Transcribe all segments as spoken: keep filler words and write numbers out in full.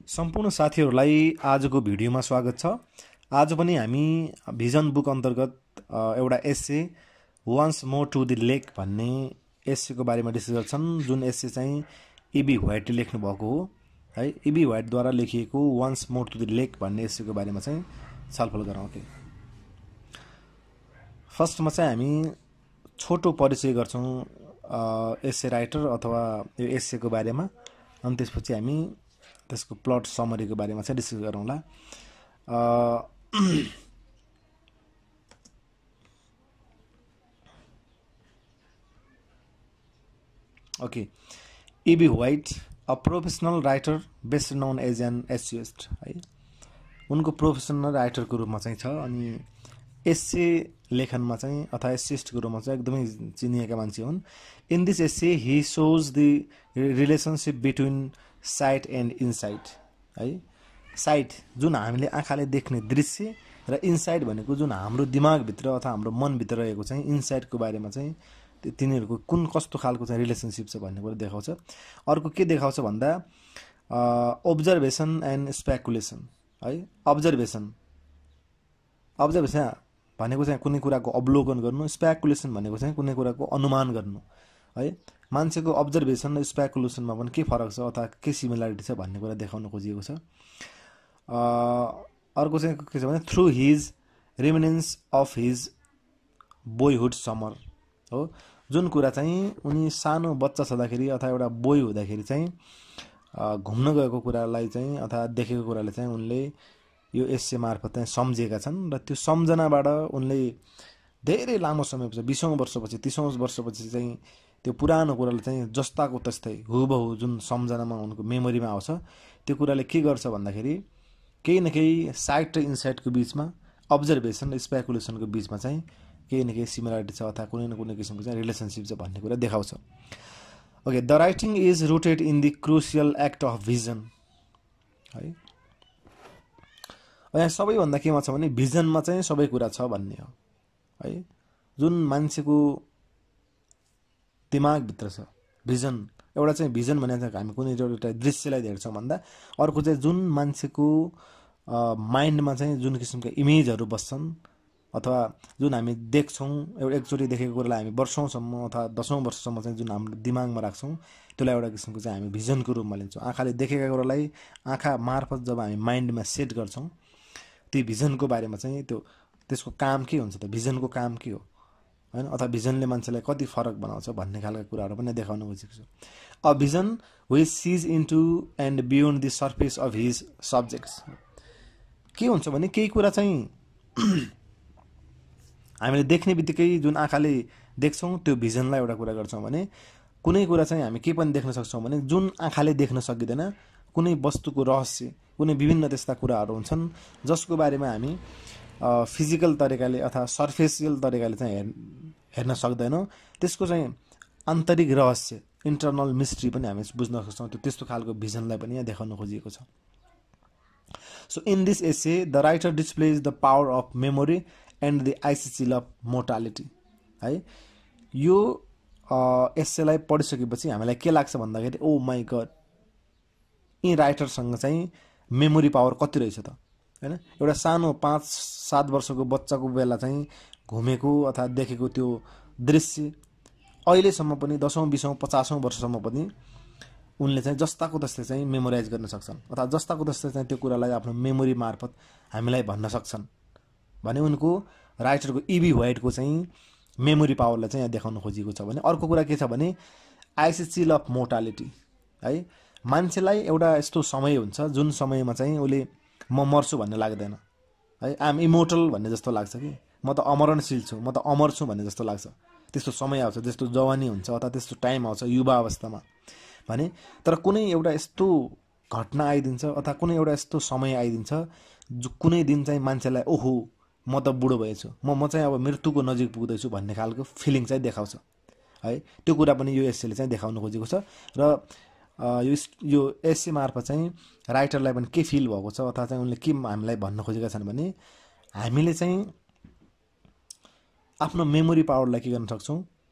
सम्पूर्ण साथीहरूलाई आजको भिडियोमा स्वागत छ। आज पनि हामी भिजन बुक अन्तर्गत एउटा essay once more to the lake भन्ने एस्सेको बारेमा डिस्कस गर्छन्, जुन एस्से चाहिँ इबी व्हाइटले लेख्नु भएको हो है। इबी व्हाइटद्वारा लेखिएको once more to the lake भन्ने एस्सेको बारेमा चाहिँ छलफल गरौँ। के फर्स्टमा चाहिँ हामी छोटो परिचय गर्छौँ एस्से राइटर अथवा यो एस्सेको बारेमा, अनि त्यसपछि हामी त्यसको प्लट समरीको बारेमा चाहिँ डिस्कस गरौँला। Okay, E B White a professional writer best known as an essayist है। उनको प्रोफेसनल राइटरको रूपमा चाहिँ छ, अनि एस्से लेखनमा चाहिँ अथवा एसेइस्टको रूपमा चाहिँ एकदमै चिनिएका मान्छे हुन्। In this essay he shows the relationship between sight and insight है। साइट जुन हामीले आँखाले देख्ने दृश्य र इनसाइट भनेको जुन हाम्रो दिमागभित्र अथवा हाम्रो मनभित्र रहेको चाहिँ इनसाइटको बारेमा चाहिँ तिनीहरूको कुन कस्तो खालको चाहिँ रिलेसनसिप छ भन्ने कुरा देखाउँछ। अर्को के देखाउँछ भन्दा अब्जर्भेसन एन्ड स्पेकुलेसन है। अब्जर्भेसन अब्जर्भेसन भनेको चाहिँ कुनै कुराको अवलोकन गर्नु, स्पेकुलेसन भनेको चाहिँ कुनै कुराको अनुमान गर्नु है। मान्छेको अब्जर्भेसन र स्पेकुलेसनमा पनि के फरक छ अथवा के सिमिलारिटी छ भन्ने कुरा देखाउन खोजिएको छ। अर्को चाहिँ के छ भने through his remembrance of his boyhood summer हो। जुन कुरा चाहिँ उनी सानो बच्चा छँदाखेरि अथवा एउटा बोय हुँदाखेरि चाहिँ घुम्न गएको कुरालाई चाहिँ अथवा देखेको कुरालाई चाहिँ उनले यो एस्से मार्फत चाहिँ सम्झेका छन्, र त्यो सम्झनाबाट उनले धेरै लामो समयपछि बिसौँ वर्षपछि तीसौँ वर्षपछि चाहिँ त्यो पुरानो कुराले चाहिँ जस्ताको तस्तै हुबहु जुन सम्झनामा उनको मेमोरीमा आउँछ, त्यो कुराले के गर्छ भन्दाखेरि केही न केही साइट र इनसाइटको बिचमा, अब्जर्भेसन र स्पेकुलेसनको बिचमा चाहिँ केही न केही सिमिलारिटी छ अथवा कुनै न कुनै किसिमको चाहिँ रिलेसनसिप छ भन्ने कुरा देखाउँछ। Okay, the writing is rooted in the crucial act of vision है। यहाँ सबैभन्दा केमा छ भने भिजनमा चाहिँ सबै कुरा छ भन्ने हो है। जुन मान्छेको दिमागभित्र छ भिजन, एउटा चाहिँ भिजन भने चाहिँ हामी कुनै एउटा दृश्यलाई हेर्छौँ भन्दा अर्को चाहिँ जुन मान्छेको माइन्डमा चाहिँ जुन किसिमका इमेजहरू बस्छन् अथवा जुन हामी देख्छौँ, एउटा एकचोटि देखेको कुरालाई हामी वर्षौँसम्म अथवा दसौँ वर्षसम्म चाहिँ जुन हाम्रो दिमागमा राख्छौँ, त्यसलाई एउटा किसिमको चाहिँ हामी भिजनको रूपमा लिन्छौँ। आँखाले देखेका कुरालाई आँखा मार्फत जब हामी माइन्डमा सेट गर्छौँ, त्यो भिजनको बारेमा चाहिँ त्यो त्यसको काम के हुन्छ, त भिजनको काम के हो हैन, अथवा भिजनले मान्छेलाई कति फरक बनाउँछ भन्ने खालका कुराहरू पनि देखाउन खोजेको छ। A vision which sees into and beyond the surface of his subjects. के हुन्छ भने केही कुरा चाहिँ हामीले देख्ने बित्तिकै जुन आँखाले देख्छौँ त्यो भिजनलाई एउटा कुरा गर्छौँ भने, कुनै कुरा चाहिँ हामी के पनि देख्न सक्छौँ भने जुन आँखाले देख्न सकिँदैन, कुनै वस्तुको रहस्य, कुनै विभिन्न त्यस्ता कुराहरू हुन्छन् जसको बारेमा हामी फिजिकल तरिकाले अथवा सर्फेसियल तरिकाले चाहिँ हेर् हेर्न सक्दैनौँ, त्यसको चाहिँ आन्तरिक रहस्य, इन्टरनल मिस्ट्री पनि हामी बुझ्न सक्छौँ। त्यो त्यस्तो खालको भिजनलाई पनि यहाँ देखाउन खोजिएको छ। So in this essay the writer displays the power of memory and the icy chill of mortality है। यो एस्सेलाई पढिसकेपछि हामीलाई के लाग्छ भन्दाखेरि ओ माई गड, यी राइटरसँग चाहिँ मेमोरी पावर कति रहेछ त हैन। एउटा सानो पाँच सात वर्षको बच्चाको बेला चाहिँ घुमेको अथवा देखेको त्यो दृश्य अहिलेसम्म पनि दसौँ बिसौँ पचासौँ वर्षसम्म पनि उनले चाहिँ जस्ताको तस्तै चाहिँ मेमोराइज गर्न सक्छन् अथवा जस्ताको तस्तै चाहिँ त्यो कुरालाई आफ्नो मेमोरी मार्फत हामीलाई भन्न सक्छन् भने उनको राइटरको इबी व्हाइटको चाहिँ मेमोरी पावरलाई चाहिँ यहाँ देखाउन खोजिएको छ। भने अर्को कुरा के छ भने आइसिचिल अफ मोर्टालिटी है। मान्छेलाई एउटा यस्तो समय हुन्छ जुन समयमा चाहिँ उसले म मर्छु भन्ने लाग्दैन है, आम इमोर्टल भन्ने जस्तो लाग्छ कि म त अमरणशील छु, म त अमर छु भन्ने जस्तो लाग्छ। त्यस्तो समय आउँछ, त्यस्तो जवानी हुन्छ अथवा त्यस्तो टाइम आउँछ युवा अवस्थामा भने, तर कुनै एउटा यस्तो घटना आइदिन्छ अथवा कुनै एउटा यस्तो समय आइदिन्छ जो कुनै दिन चाहिँ मान्छेलाई ओहो म त बुढो भएछु, म म चाहिँ अब मृत्युको नजिक पुग्दैछु भन्ने खालको फिलिङ चाहिँ देखाउँछ है। त्यो कुरा पनि यो एस्सेले चाहिँ देखाउन खोजेको छ। र यो यो एस्से मार्फत चाहिँ राइटरलाई पनि के फिल भएको छ अथवा चाहिँ उनले के हामीलाई भन्न खोजेका छन् भने हामीले चाहिँ आफ्नो मेमोरी पावरलाई के गर्न सक्छौँ,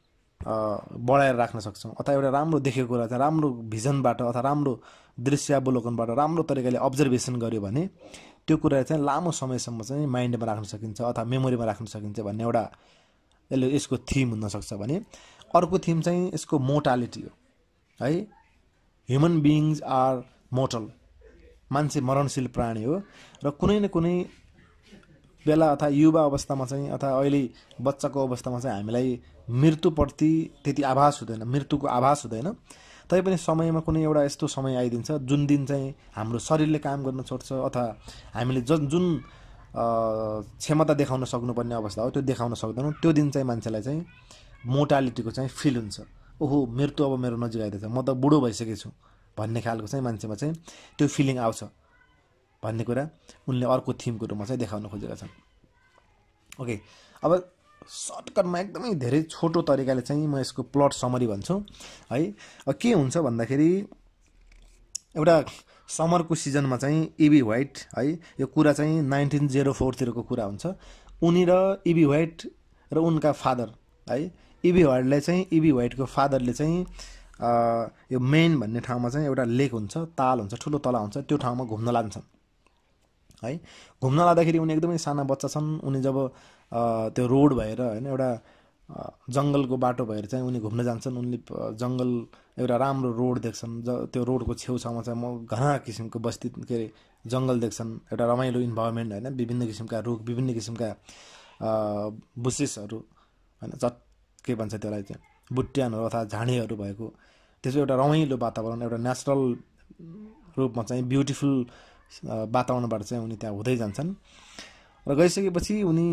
बढाएर राख्न सक्छौँ अथवा एउटा राम्रो देखेको कुरा चाहिँ राम्रो भिजनबाट अथवा राम्रो दृश्यावलोकनबाट राम्रो तरिकाले अब्जर्भेसन गर्यो भने त्यो कुरा चाहिँ लामो समयसम्म चाहिँ माइन्डमा राख्न सकिन्छ अथवा मेमोरीमा राख्न सकिन्छ भन्ने एउटा यसले यसको थिम हुनसक्छ भने अर्को थिम चाहिँ यसको मोर्टालिटी हो है। ह्युमन बिइङ्स आर मोर्टल, मान्छे मरणशील प्राणी हो र कुनै न कुनै बेला अथवा युवा अवस्थामा चाहिँ अथवा अहिले बच्चाको अवस्थामा चाहिँ हामीलाई मृत्युप्रति त्यति आभास हुँदैन, मृत्युको आभास हुँदैन। तैपनि समयमा कुनै एउटा यस्तो समय आइदिन्छ जुन दिन चाहिँ हाम्रो शरीरले काम गर्न छोड्छ अथवा हामीले ज जुन क्षमता देखाउन सक्नुपर्ने अवस्था हो त्यो देखाउन सक्दैनौँ। त्यो दिन चाहिँ मान्छेलाई चाहिँ मोर्टालिटीको चाहिँ फिल हुन्छ, ओहो मृत्यु अब मेरो नजिक आइदिएछ, म त बुढो भइसकेको छु भन्ने खालको चाहिँ मान्छेमा चाहिँ त्यो फिलिङ आउँछ भन्ने कुरा उनले अर्को थिमको रूपमा चाहिँ देखाउन खोजेका छन्। ओके, अब सर्टकटमा एकदमै धेरै छोटो तरिकाले चाहिँ म यसको प्लट समरी भन्छु है। अब के हुन्छ भन्दाखेरि एउटा समरको सिजनमा चाहिँ इबी व्हाइट है, यो कुरा चाहिँ नाइन्टिन जिरो फोरतिरको कुरा हुन्छ। उनी र इबी व्हाइट र उनका फादर है, इबी व्हाइटलाई चाहिँ इबी व्हाइटको फादरले चाहिँ यो मेन भन्ने ठाउँमा चाहिँ एउटा लेक हुन्छ, ताल हुन्छ, ठुलो तला हुन्छ, त्यो ठाउँमा घुम्न लान्छन् है। घुम्न लाँदाखेरि उनी एकदमै साना बच्चा छन्। उनी जब त्यो रोड भएर होइन एउटा जङ्गलको बाटो भएर चाहिँ उनी घुम्न जान्छन्, उनले जङ्गल एउटा राम्रो रोड देख्छन्। ज त्यो रोडको छेउछाउमा चाहिँ म घना किसिमको बस्ती के अरे जङ्गल देख्छन्, एउटा रमाइलो इन्भाइरोमेन्ट होइन, विभिन्न किसिमका रुख, विभिन्न किसिमका बुसेसहरू होइन, चट के भन्छ त्यसलाई चाहिँ बुट्यानहरू अथवा झाडीहरू भएको त्यसो एउटा रमाइलो वातावरण, एउटा नेचुरल रूपमा चाहिँ ब्युटिफुल वातावरणबाट चाहिँ उनी त्यहाँ हुँदै जान्छन्। र गइसकेपछि उनी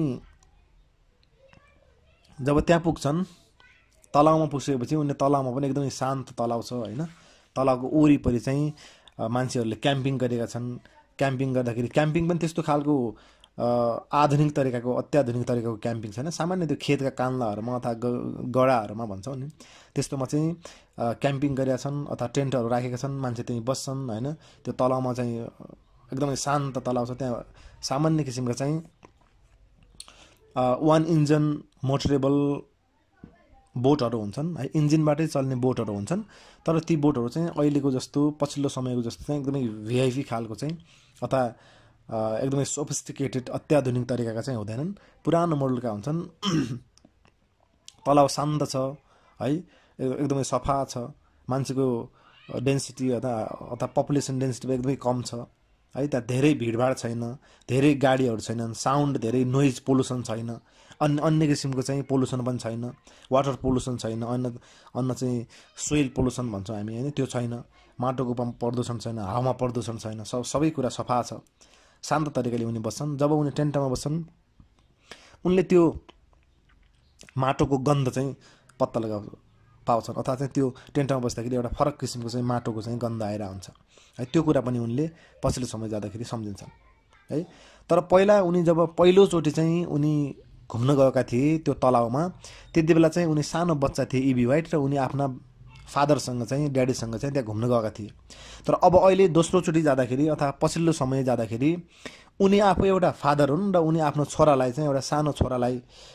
जब त्यहाँ पुग्छन्, तलाउमा पुगेपछि उनले तलाउमा पनि एकदमै शान्त तलाउ छ होइन। तलाउको वरिपरि चाहिँ मान्छेहरूले क्याम्पिङ गरेका छन्। क्याम्पिङ गर्दाखेरि क्याम्पिङ पनि त्यस्तो खालको आधुनिक तरिकाको अत्याधुनिक तरिकाको क्याम्पिङ छैन। सामान्य त्यो खेतका कान्लाहरूमा अथवा गडाहरूमा भन्छौँ नि त्यस्तोमा चाहिँ क्याम्पिङ गरेका छन् अथवा टेन्टहरू राखेका छन्, मान्छे त्यहीँ बस्छन् होइन। त्यो तलाउमा चाहिँ एकदमै शान्त तलाउ छ। त्यहाँ सामान्य किसिमका चाहिँ वान इन्जन मोटरेबल बोटहरू हुन्छन् है, इन्जिनबाटै चल्ने बोटहरू हुन्छन्। तर ती बोटहरू चाहिँ अहिलेको जस्तो पछिल्लो समयको जस्तो चाहिँ एकदमै भिआइपी खालको चाहिँ अथवा एकदमै सोफिस्टिकेटेड अत्याधुनिक तरिकाका चाहिँ हुँदैनन्, पुरानो मोडलका हुन्छन्। तलाउ शान्त छ है, एकदमै सफा छ, मान्छेको डेन्सिटी अथवा अथवा पपुलेसन डेन्सिटी एकदमै कम छ है। त्यहाँ धेरै भिडभाड छैन, धेरै गाडीहरू छैनन्, साउन्ड धेरै नोइज पोल्युसन छैन, अन्य अन्य किसिमको चाहिँ पोल्युसन पनि छैन, वाटर पोल्युसन छैन, अन्य अन्य चाहिँ सोइल पोल्युसन भन्छौँ हामी होइन, त्यो छैन, माटोको पनि प्रदूषण छैन, हावामा प्रदूषण छैन, सब सबै कुरा सफा छ। शान्त तरिकाले उनी बस्छन्। जब उनी टेन्टमा बस्छन् उनले त्यो माटोको गन्ध चाहिँ पत्ता लगा पाउँछन् अथवा चाहिँ त्यो टेन्टमा बस्दाखेरि एउटा फरक किसिमको चाहिँ माटोको चाहिँ गन्ध आएर हुन्छ है। त्यो कुरा पनि उनले पछिल्लो समय जाँदाखेरि सम्झिन्छन् है। तर पहिला उनी जब पहिलोचोटि चाहिँ उनी घुम्न गएका थिए त्यो तलाउमा, त्यति बेला चाहिँ उनी सानो बच्चा थिए इबी व्हाइट र उनी आफ्ना फादरसँग चाहिँ ड्याडीसँग चाहिँ त्यहाँ घुम्न गएका थिए। तर अब अहिले दोस्रोचोटि जाँदाखेरि अथवा पछिल्लो समय जाँदाखेरि उनी आफू एउटा फादर हुन् र उनी आफ्नो छोरालाई चाहिँ एउटा सानो छोरालाई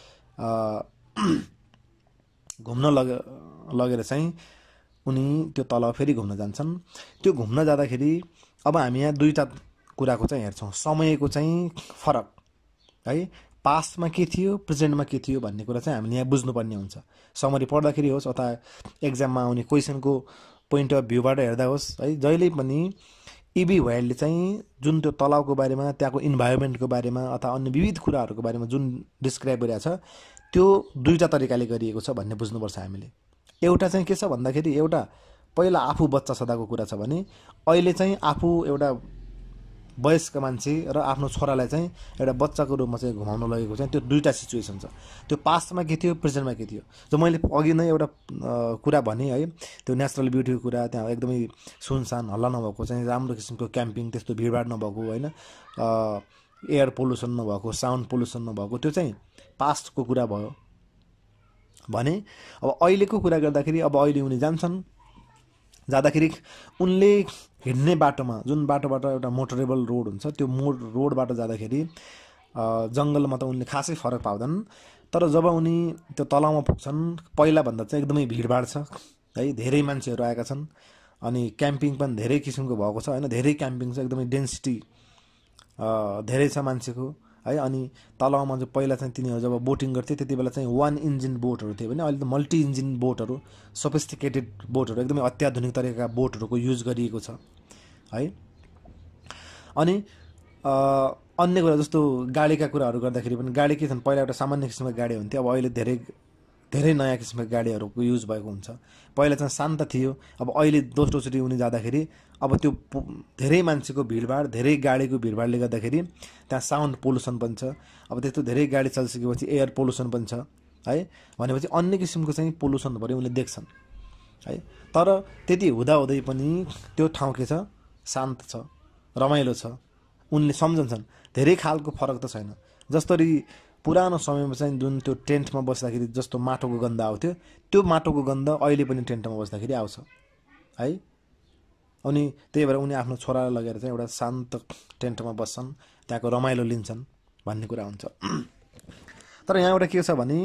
घुम्न लगे लगेर चाहिँ उनी त्यो तल फेरि घुम्न जान्छन्। त्यो घुम्न जाँदाखेरि अब हामी यहाँ दुईवटा कुराको चाहिँ हेर्छौँ, समयको चाहिँ फरक है, पास्टमा के थियो प्रेजेन्टमा के थियो भन्ने कुरा चाहिँ हामीले यहाँ बुझ्नुपर्ने हुन्छ। समरी पढ्दाखेरि होस् अथवा एक्जाममा आउने क्वेसनको पोइन्ट अफ भ्यूबाट हेर्दा होस् है, जहिले पनि इबी व्हाइटले चाहिँ जुन त्यो तलाउको बारेमा, त्यहाँको इन्भाइरोमेन्टको बारेमा अथवा अन्य विविध कुराहरूको बारेमा जुन डिस्क्राइब गरिरहेको छ त्यो दुईवटा तरिकाले गरिएको छ भन्ने बुझ्नुपर्छ हामीले। एउटा चाहिँ के छ भन्दाखेरि एउटा पहिला आफू बच्चा छँदाको कुरा छ भने अहिले चाहिँ आफू एउटा वयस्क मान्छे र आफ्नो छोरालाई चाहिँ एउटा बच्चाको रूपमा चाहिँ घुमाउन लगेको चाहिँ त्यो दुईवटा सिचुएसन छ। त्यो पास्टमा के थियो प्रेजेन्टमा के थियो, जो मैले अघि नै एउटा कुरा भने है, त्यो नेचुरल ब्युटीको कुरा, त्यहाँ एकदमै सुनसान हल्ला नभएको चाहिँ राम्रो किसिमको क्याम्पिङ, त्यस्तो भिडभाड नभएको होइन, एयर पोल्युसन नभएको, साउन्ड पोल्युसन नभएको, त्यो चाहिँ पास्टको कुरा भयो भने। अब अहिलेको कुरा गर्दाखेरि अब अहिले उनी जान्छन्, जाँदाखेरि उनले हिँड्ने बाटोमा जुन बाटोबाट एउटा मोटरेबल रोड हुन्छ त्यो मोड रोडबाट जाँदाखेरि जङ्गलमा त उनले खासै फरक पाउँदैनन्। तर जब उनी त्यो तलाउमा पुग्छन् पहिलाभन्दा चाहिँ एकदमै भिडभाड छ है, धेरै मान्छेहरू आएका छन् अनि क्याम्पिङ पनि धेरै किसिमको भएको छ होइन, धेरै क्याम्पिङ छ, एकदमै डेन्सिटी धेरै छ मान्छेको है। अनि तलाउमा चाहिँ पहिला चाहिँ तिनीहरू जब बोटिङ गर्थे त्यति बेला चाहिँ वान इन्जिन बोटहरू थियो भने अहिले त मल्टी इन्जिन बोटहरू, सोफिस्टिकेटेड बोटहरू, एकदमै अत्याधुनिक तरिकाका बोटहरूको युज गरिएको छ है। अनि अन्य कुरा जस्तो गाडीका कुराहरू गर्दाखेरि पनि गाडी के छन्, पहिला एउटा सामान्य किसिमको गाडी हुन्थ्यो, अब अहिले धेरै धेरै नयाँ किसिमको गाडीहरूको युज भएको हुन्छ। पहिला चाहिँ शान्त थियो, अब अहिले दोस्रोचोटि उनी जाँदाखेरि अब त्यो धेरै मान्छेको भिडभाड, धेरै गाडीको भिडभाडले गर्दाखेरि त्यहाँ साउन्ड पोल्युसन पनि छ। अब त्यस्तो धेरै गाडी चलिसकेपछि एयर पोल्युसन पनि छ है, भनेपछि अन्य किसिमको चाहिँ पोल्युसनहरू उनले देख्छन् है। तर त्यति हुँदाहुँदै पनि त्यो ठाउँ के छ, शान्त छ, रमाइलो छ, उनले सम्झन्छन्। धेरै खालको फरक त छैन, जसरी पुरानो समयमा चाहिँ जुन त्यो टेन्टमा बस्दाखेरि जस्तो माटोको गन्ध आउँथ्यो, त्यो माटोको गन्ध अहिले पनि टेन्टमा बस्दाखेरि आउँछ है। अनि त्यही भएर उनी आफ्नो छोरालाई लगेर चाहिँ एउटा शान्त टेन्टमा बस्छन्, त्यहाँको रमाइलो लिन्छन् भन्ने कुरा हुन्छ। तर यहाँ एउटा के छ भने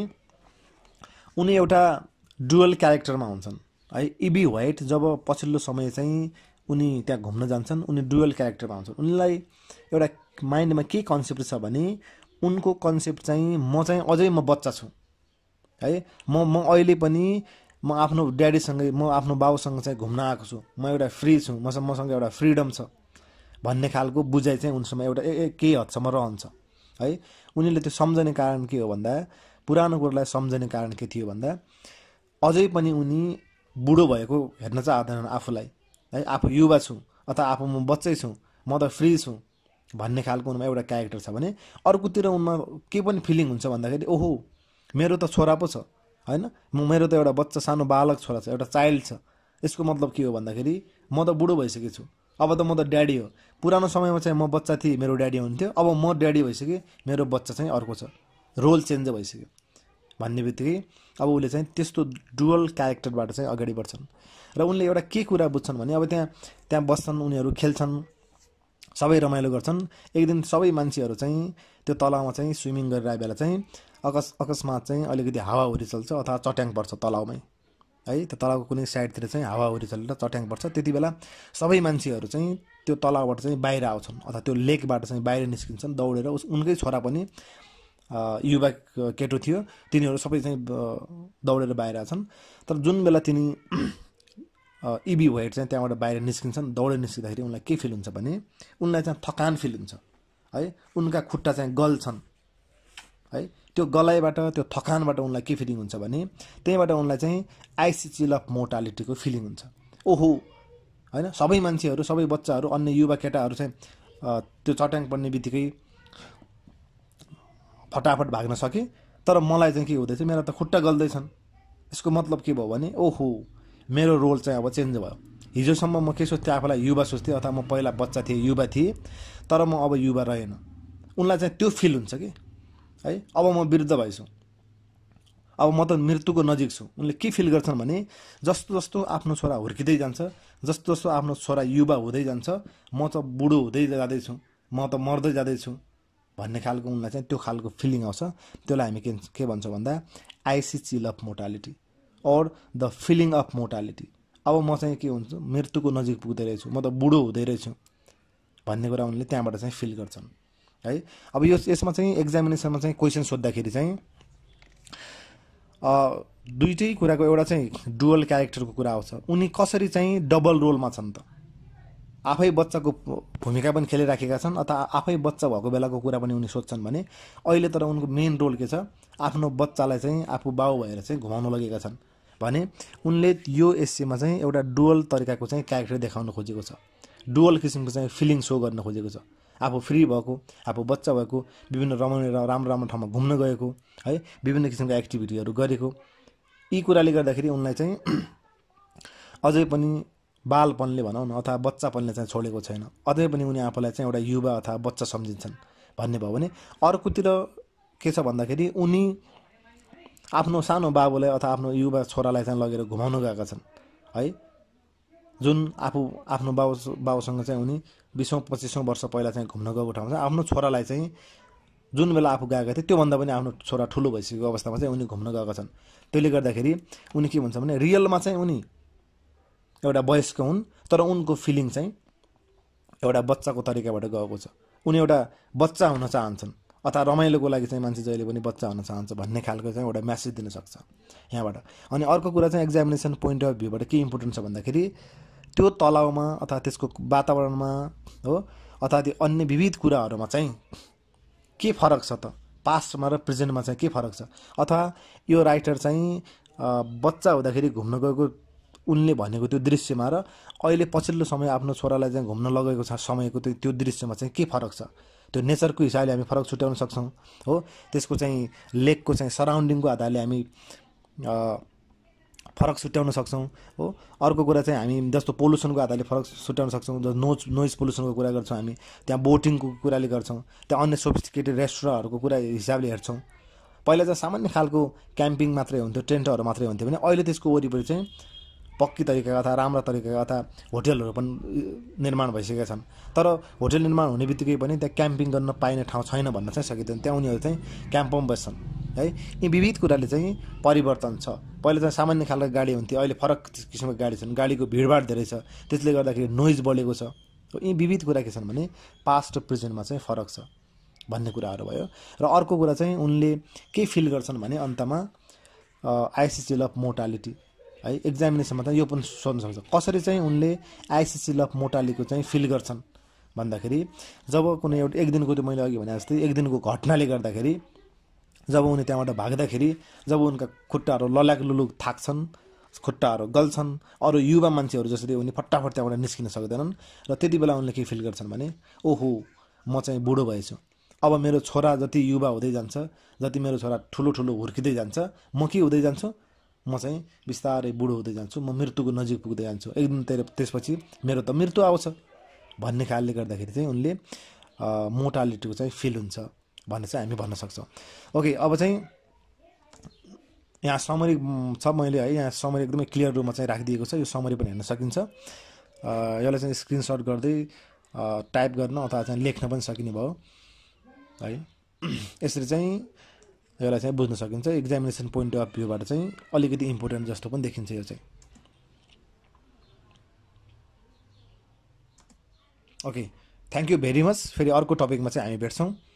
उनी एउटा डुअल क्यारेक्टरमा हुन्छन् है। इबी व्हाइट जब पछिल्लो समय चाहिँ उनी त्यहाँ घुम्न जान्छन्, उनी डुअल क्यारेक्टरमा हुन्छन्। उनलाई एउटा माइन्डमा के कन्सेप्ट छ भने उनको कन्सेप्ट चाहिँ म चाहिँ अझै म बच्चा छु है, म म अहिले पनि म आफ्नो ड्याडीसँगै, म आफ्नो बाउसँग चाहिँ घुम्न आएको छु, म एउटा फ्री छु, मसँग मसँग एउटा फ्रिडम छ भन्ने खालको बुझाइ चाहिँ उनसँग एउटा केही हदसम्म रहन्छ है। उनीले त्यो सम्झने कारण के हो भन्दा, पुरानो कुरालाई सम्झने कारण के थियो भन्दा अझै पनि उनी बुढो भएको हेर्न चाहँदैनन् आफूलाई है। आफू युवा छु अथवा आफू म बच्चै छु, म त फ्री छु भन्ने खालको उनमा एउटा क्यारेक्टर छ भने अर्कोतिर उनमा के पनि फिलिङ हुन्छ भन्दाखेरि ओहो मेरो त छोरा पो छ होइन, म मेरो त एउटा बच्चा सानो बालक छोरा छ, एउटा चाइल्ड छ। यसको मतलब के हो भन्दाखेरि म त बुढो भइसकेको छु, अब त म त ड्याडी हो। पुरानो समयमा चाहिँ म बच्चा थिएँ, मेरो ड्याडी हुन्थ्यो, अब म ड्याडी भइसकेँ, मेरो बच्चा चाहिँ अर्को छ, रोल चेन्ज भइसक्यो भन्ने बित्तिकै अब उसले चाहिँ त्यस्तो डुअल क्यारेक्टरबाट चाहिँ अगाडि बढ्छन्। र उनले एउटा के कुरा बुझ्छन् भने अब त्यहाँ त्यहाँ बस्छन्, उनीहरू खेल्छन्, सबै रमाइलो गर्छन्। एक दिन सबै मान्छेहरू चाहिँ त्यो तलाउमा चाहिँ स्विमिङ गरिरहेको बेला चाहिँ अकस अकस्मात चाहिँ अलिकति हावाहुरी चल्छ अथवा चट्याङ पर्छ तलाउमै है। त्यो तलाउको कुनै साइडतिर चाहिँ हावाहुरी चलेर चट्याङ पर्छ। त्यति बेला सबै मान्छेहरू चाहिँ त्यो तलाउबाट चाहिँ बाहिर आउँछन् अथवा त्यो लेकबाट चाहिँ बाहिर निस्किन्छन् दौडेर। उस उनकै छोरा पनि युवा केटो थियो, तिनीहरू सबै चाहिँ दौडेर बाहिर आछन्। तर जुन बेला तिनी इबी व्हाइट चाहिँ त्यहाँबाट बाहिर निस्किन्छन्, दौडेर निस्किँदाखेरि उनलाई के फिल हुन्छ भने उनलाई चाहिँ थकान फिल हुन्छ है। उनका खुट्टा चाहिँ गल्छन् है। त्यो गलाइबाट, त्यो थकानबाट उनलाई के फिलिङ हुन्छ भने त्यहीबाट उनलाई चाहिँ आइसी चिल अफ मोर्टालिटीको फिलिङ हुन्छ। ओहो होइन, सबै मान्छेहरू, सबै बच्चाहरू, अन्य युवा केटाहरू चाहिँ त्यो चट्याङ पर्ने बित्तिकै फटाफट भाग्न सके, तर मलाई चाहिँ के हुँदैछ, मेरा त खुट्टा गल्दैछन्। यसको मतलब के भयो भने ओहो मेरो रोल चाहिँ अब चेन्ज भयो। हिजोसम्म म के सोच्थेँ, आफूलाई युवा सोच्थेँ अथवा म पहिला बच्चा थिएँ, युवा थिएँ, तर म अब युवा रहेन। उनलाई चाहिँ त्यो फिल हुन्छ कि है, अब म वृद्ध भएछु, अब म त मृत्युको नजिक छु। उनले के फिल गर्छन् भने जस्तो जस्तो आफ्नो छोरा हुर्किँदै जान्छ, जस्तो जस्तो आफ्नो छोरा युवा हुँदै जान्छ, म त बुढो हुँदै जाँदैछु, म त मर्दै जाँदैछु भन्ने खालको उनलाई चाहिँ त्यो खालको फिलिङ आउँछ। त्यसलाई हामी के के भन्छौँ भन्दा आइसी चिल अफ मोर्टालिटी और द फिलिङ अफ मोर्टालिटी। अब म चाहिँ के हुन्छ, मृत्युको नजिक पुग्दै रहेछु, म त बुढो हुँदै रहेछु भन्ने कुरा उनले त्यहाँबाट चाहिँ फिल गर्छन् है। अब यो यसमा चाहिँ एक्जामिनेसनमा चाहिँ क्वेसन सोद्धाखेरि चाहिँ दुईटै कुराको एउटा चाहिँ डुअल क्यारेक्टरको कुरा आउँछ। उनी कसरी चाहिँ डबल रोलमा छन् त, आफै बच्चाको भूमिका पनि खेलिराखेका छन् अथवा आफै बच्चा भएको बेलाको कुरा पनि उनी सोध्छन् भने अहिले तर उनको मेन रोल के छ, आफ्नो बच्चालाई चाहिँ आफू बाउ भएर चाहिँ घुमाउन लगेका छन् भने उनले यो एसेमा चाहिँ एउटा डुअल तरिकाको चाहिँ क्यारेक्टर देखाउन खोजेको छ, डुअल किसिमको चाहिँ फिलिङ सो गर्न खोजेको छ। आफू फ्री भएको, आफू बच्चा भएको, विभिन्न रमाइलो राम्रो राम्रो ठाउँमा घुम्न गएको है, विभिन्न किसिमको एक्टिभिटीहरू गरेको, यी कुराले गर्दाखेरि उनलाई चाहिँ अझै पनि बालपनले भनौँ न अथवा बच्चापनले चाहिँ छोडेको छैन, अझै पनि उनी आफूलाई चाहिँ एउटा युवा अथवा बच्चा सम्झिन्छन् भन्ने भयो भने अर्कोतिर के छ भन्दाखेरि उनी आफ्नो सानो बाबुलाई अथवा आफ्नो युवा छोरालाई चाहिँ लगेर घुमाउन गएका छन् है। जुन आफू आफ्नो बाउ बाउसँग चाहिँ उनी बिसौँ पच्चिसौँ वर्ष पहिला चाहिँ घुम्न गएको ठाउँ चाहिँ आफ्नो छोरालाई चाहिँ जुन बेला आफू गएका थिए त्योभन्दा पनि आफ्नो छोरा ठुलो भइसकेको अवस्थामा चाहिँ उनी घुम्न गएका छन्। त्यसले गर्दाखेरि उनी के भन्छ भने रियलमा चाहिँ उनी एउटा वयस्क हुन् तर उनको फिलिङ चाहिँ एउटा बच्चाको तरिकाबाट गएको छ। उनी एउटा बच्चा हुन चाहन्छन् अथवा रमाइलोको लागि चाहिँ मान्छे जहिले पनि बच्चा हुन चाहन्छ भन्ने खालको चाहिँ एउटा मेसेज दिन सक्छ यहाँबाट। अनि अर्को कुरा चाहिँ एक्जामिनेसन पोइन्ट अफ भ्यूबाट के इम्पोर्टेन्ट छ भन्दाखेरि त्यो तलाउमा अथवा त्यसको वातावरणमा हो अथवा त्यो अन्य विविध कुराहरूमा चाहिँ के फरक छ त, पास्टमा र प्रेजेन्टमा चाहिँ के फरक छ, अथवा यो राइटर चाहिँ बच्चा हुँदाखेरि घुम्न गएको उनले भनेको त्यो दृश्यमा र अहिले पछिल्लो समय आफ्नो छोरालाई चाहिँ घुम्न लगेको छ समयको त्यो त्यो दृश्यमा चाहिँ के फरक छ, त्यो नेचरको हिसाबले हामी फरक छुट्याउन सक्छौँ हो। त्यसको चाहिँ लेकको चाहिँ सराउन्डिङको आधारले हामी फरक छुट्याउन सक्छौँ हो। अर्को कुरा चाहिँ हामी जस्तो पोल्युसनको आधारले फरक छुट्याउन सक्छौँ, नोज नोइज पोल्युसनको कुरा गर्छौँ हामी, त्यहाँ बोटिङको कुराले गर्छौँ, त्यहाँ अन्य सोफिस्टिकेटेड रेस्टुरेन्टहरूको कुरा हिसाबले हेर्छौँ। पहिला चाहिँ सामान्य खालको क्याम्पिङ मात्रै हुन्थ्यो, टेन्टहरू मात्रै हुन्थ्यो भने अहिले त्यसको वरिपरि चाहिँ पक्की तरिकाका अथवा राम्रा तरिकाका अथवा होटेलहरू पनि निर्माण भइसकेका छन्। तर होटेल निर्माण हुने बित्तिकै पनि त्यहाँ क्याम्पिङ गर्न पाइने ठाउँ छैन भन्न चाहिँ सकिँदैन, त्यहाँ उनीहरू चाहिँ क्याम्पमा बस्छन् है। यी विविध कुराले चाहिँ परिवर्तन छ। पहिला चाहिँ सामान्य खालको गाडी हुन्थ्यो, अहिले फरक किसिमको गाडी छन्, गाडीको भिडभाड धेरै छ, त्यसले गर्दाखेरि नोइज बढेको छ। यी विविध कुरा के छन् भने पास्ट र प्रेजेन्टमा चाहिँ फरक छ भन्ने कुराहरू भयो। र अर्को कुरा चाहिँ उनले के फिल गर्छन् भने अन्तमा आइसिसी अफ मोर्टालिटी है, एक्जामिनेसनमा त यो पनि सोध्न सक्छ कसरी चाहिँ उनले आइसिसी अफ मोर्टालिटीको चाहिँ फिल गर्छन् भन्दाखेरि जब कुनै एउटा एक दिनको त्यो मैले अघि भने जस्तै एक दिनको घटनाले गर्दाखेरि जब उनी त्यहाँबाट भाग्दाखेरि जब उनका खुट्टाहरू लल्याक लुलुक थाक्छन्, खुट्टाहरू गल्छन्, अरू युवा मान्छेहरू जसरी उनी फटाफट त्यहाँबाट निस्किन सक्दैनन् र त्यति बेला उनले के फिल गर्छन् भने ओहो म चाहिँ बुढो भएछु, अब मेरो छोरा जति युवा हुँदै जान्छ, जति मेरो छोरा ठुलो ठुलो हुर्किँदै जान्छ, म के हुँदै जान्छु, म चाहिँ बिस्तारै बुढो हुँदै जान्छु, म मृत्युको नजिक पुग्दै जान्छु, एक दिन त्यसपछि मेरो त मृत्यु आउँछ भन्ने खालले गर्दाखेरि चाहिँ उनले मोर्टालिटीको चाहिँ फिल हुन्छ भन्ने चाहिँ हामी भन्न सक्छौँ। ओके, अब चाहिँ यहाँ समरी छ मैले है, यहाँ समरी एकदमै क्लियर रूपमा चाहिँ राखिदिएको छ, यो समरी पनि हेर्न सकिन्छ। यसलाई चाहिँ स्क्रिनसट गर्दै टाइप गर्न अथवा चाहिँ लेख्न पनि सकिने भयो है। यसरी चाहिँ यसलाई चाहिँ बुझ्न सकिन्छ। एक्जामिनेसन पोइन्ट अफ भ्यूबाट चाहिँ अलिकति इम्पोर्टेन्ट जस्तो पनि देखिन्छ यो चाहिँ। Okay, thank you very much. फेरि अर्को टपिकमा चाहिँ हामी भेट्छौँ।